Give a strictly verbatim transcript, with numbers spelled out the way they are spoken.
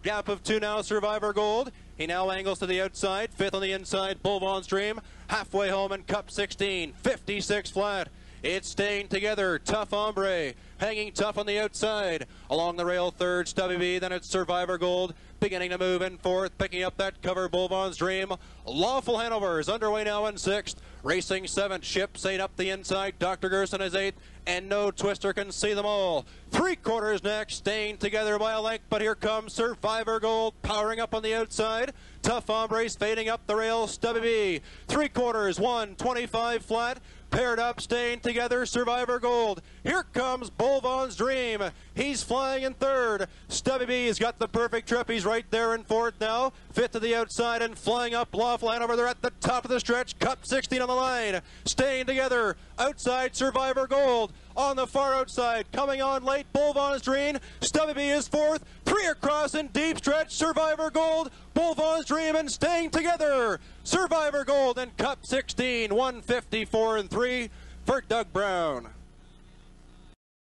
Gap of two now, Survivor Gold. He now angles to the outside. Fifth on the inside, Bull Vaughn's Dream. Halfway home in Cup sixteen, fifty-six flat. It's staying together. Tough Hombre hanging tough on the outside. Along the rail third, Stubby B. Then it's Survivor Gold beginning to move in fourth, picking up that cover, Bull Vaughn's Dream. Lawful Hanover is underway now in sixth. Racing seventh, Ship Saint up the inside. Doctor Gerson is eighth, and No Twister can see them all. Three quarters next, staying together by a length, but here comes Survivor Gold powering up on the outside. Tough Hombres fading up the rail, Stubby B. Three quarters, one twenty-five flat. Paired up, staying together, Survivor Gold. Here comes Bull Vaughn's Dream. He's flying in third. Stubby B has got the perfect trip. He's right there in fourth now. Fifth to the outside and flying up Lawful Hanover. They're at the top of the stretch. Cup sixteen on the line. Staying together. Outside, Survivor Gold. On the far outside, coming on late, Bull Vaughn's Dream. Stubby B is fourth. Three across in deep stretch, Survivor Gold. Bull Vaughn's Dream and staying together. Survivor Gold and Cup sixteen, one fifty-four and three for Doug Brown.